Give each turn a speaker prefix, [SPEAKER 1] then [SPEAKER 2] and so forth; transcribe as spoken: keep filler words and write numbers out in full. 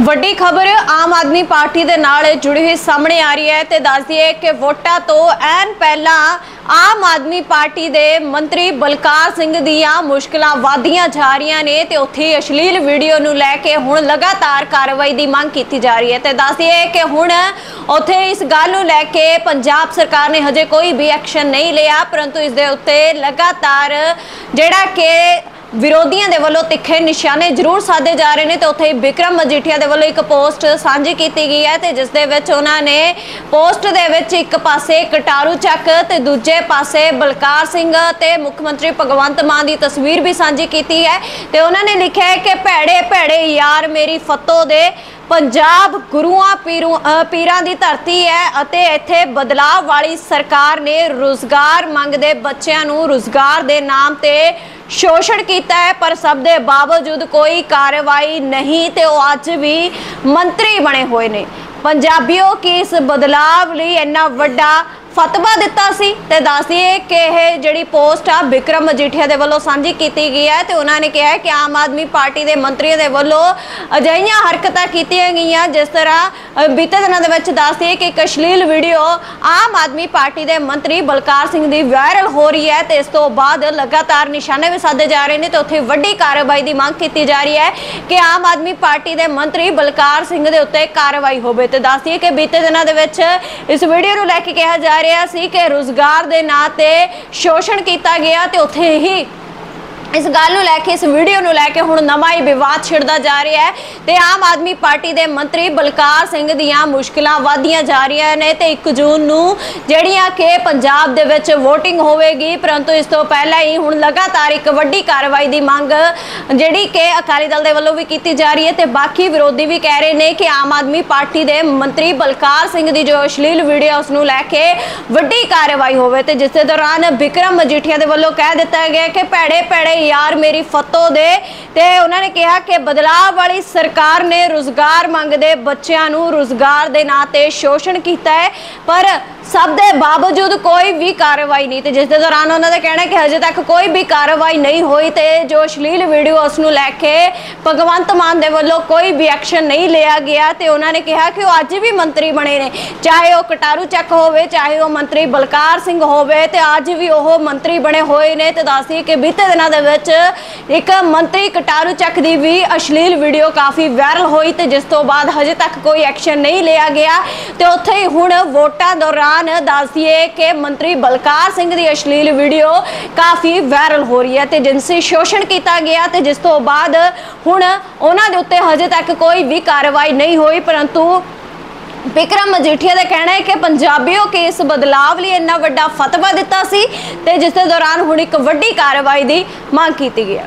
[SPEAKER 1] ਵੱਡੀ खबर आम आदमी पार्टी के नाल जुड़ी हुई सामने आ रही है। तो दस दिए कि वोटां तो ऐन पहला आम आदमी पार्टी के मंत्री बलकार सिंह दियां मुश्किलां वधदियां जा रही ने ते उत्थे अश्लील वीडियो नूं लैके हुण लगातार कार्रवाई की मांग की जा रही है। तो दस दिए कि हुण उत्थे इस गल नूं लैके पंजाब सरकार ने हजे कोई भी एक्शन नहीं लिया, परंतु इस दे उत्ते लगातार जिहड़ा कि विरोधियों के वालों तिखे निशाने जरूर साधे जा रहे हैं। तो उत्थे बिक्रम मजीठिया के वालों एक पोस्ट साझी की गई है, तो जिस दे विच उन्होंने पोस्ट दे विच एक पासे कटारू चक ते दूजे पासे बलकार सिंह ते मुख्यमंत्री भगवंत मान की तस्वीर भी साझी की है। तो उन्होंने लिखा है कि भैड़े भैड़े यार मेरी फतो दे पंजाब गुरुआं पीरू पीरां दी धरती है अते इत्थे बदलाव वाली सरकार ने रोजगार मंगदे बच्चों नूं रोजगार दे नाम ते शोषण किया है, पर सब दे बावजूद कोई कार्रवाई नहीं। तो अज भी मंत्री बने हुए ने। पंजाबियों की इस बदलाव लई इन्ना वड्डा फतवा दिता सी। ते दस दिए कि यह जिहड़ी पोस्ट आ बिक्रम मजीठिया के वालों साझी की गई है। तो उन्होंने कहा है कि आम आदमी पार्टी के मंत्रियों के वालों अजिहियां हरकतां कीतियां गईयां, जिस तरह बीते दिनों के विच दस दिए कि एक अश्लील वीडियो आम आदमी पार्टी के मंत्री बलकार सिंह की वायरल हो रही है। तो इस तो बाद लगातार निशाने भी साधे जा रहे हैं। तो उत्थे वड्डी कार्रवाई की मांग की जा रही है कि आम आदमी पार्टी के मंत्री बलकार सिंह के उत्ते कार्रवाई होवे। तो दस दिए कि बीते दिनों के विच इस वीडियो को लैके कहा जा रहा सी कि रोजगार के नां ते शोषण किया गया। तो उत्थे ही इस गल नूं लैके इस वीडियो नूं लैके हुण नवां ही विवाद छिड़दा जा रहा है। तो आम आदमी पार्टी के मंत्री बलकार सिंह दियां मुश्किलां वधदियां जा रही ने। तो एक जून नूं जिहड़ियां कि पंजाब दे विच वोटिंग होवेगी, परंतु इस तो पहला ही हुण लगातार एक वड्डी कार्रवाई की मांग जिहड़ी कि अकाली दल दे वल्लों भी की जा रही है। तो बाकी विरोधी भी कह रहे हैं कि आम आदमी पार्टी के मंत्री बलकार सिंह की जो अश्लील वीडियो उसनूं लैके वड्डी कार्रवाई होवे। तो जिस दौरान बिक्रम मजीठिया के वल्लों कह दिता गया कि भैड़े भैड़े यार मेरी फतो दे। ते उन्होंने कहा कि बदलाव वाली सरकार ने रोजगार मंगदे बच्चों नूं रोजगार के नां ते शोषण किया है, पर सब दे बावजूद कोई भी कार्रवाई नहीं। तो जिस दौरान उन्होंने कहना कि हजे तक कोई भी कार्रवाई नहीं हुई। तो जो अश्लील वीडियो उसनूं लैके भगवंत मान दे वल्लों कोई भी एक्शन नहीं लिया गया। तो उन्होंने कहा कि वह अज भी मंत्री बने ने, चाहे वह कटारू चक होवे, चाहे वह मंत्री बलकार सिंह होवे, तो अज भी वह मंत्री बने हुए ने। तो दसिए कि बीते दिनों के विच एक मंत्री कटारू चक की भी अश्लील वीडियो काफ़ी वायरल हुई। तो जिस तो बाद हजे तक कोई एक्शन नहीं लिया गया। तो उत्थे ही हुण वोटां दौरान दस दिए कि मंत्री बलकार सिंह की अश्लील वीडियो काफ़ी वायरल हो रही है। तो जिनसी शोषण किया गया। तो जिस तो बाद हुण उन्हां दे उत्ते हजे तक कोई भी कार्रवाई नहीं हुई, परंतु बिक्रम मजीठिया का कहना है कि पंजाबियों के इस बदलाव लिए इन्ना वड्डा फतवा दिता सी। ते जिस दौरान हुण एक वड्डी कार्रवाई की मांग की गई है।